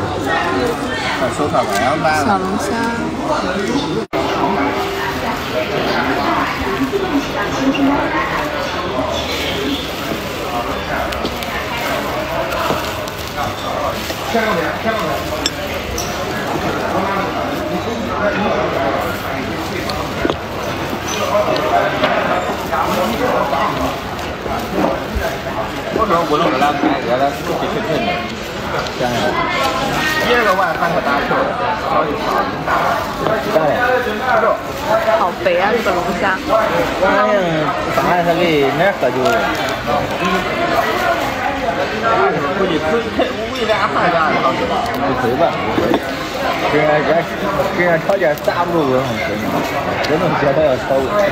手套白羊吧。 小龙虾。 我说我弄这俩菜，这俩皮脆脆的，香呀。第二个碗饭可大球，烧一炒挺大。咋的？肉。 好肥啊，这个龙虾。 晚上上来他给哪儿喝酒的？估计为俩饭啥的，不亏吧？跟人条件咋不住，这能接他要炒。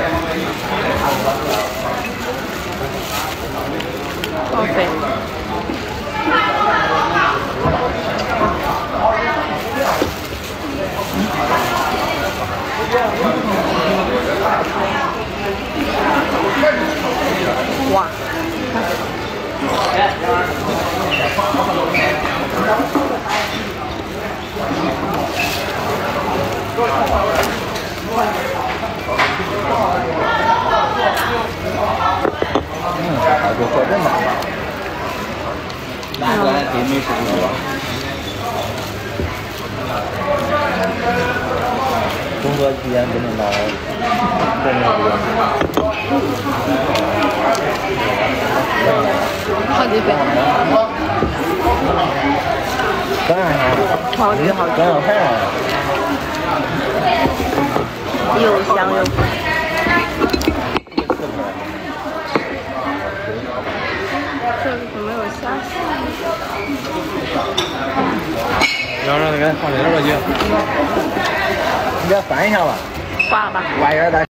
好肥。哇！ 好多喝真的。难怪对美食不多。工作期间不能老真的多。 好几倍。好几好几。又香又肥。这里怎么有虾丝？ 要让他给他放点热酒，你给他翻一下吧。 挂了吧。 挖一点再。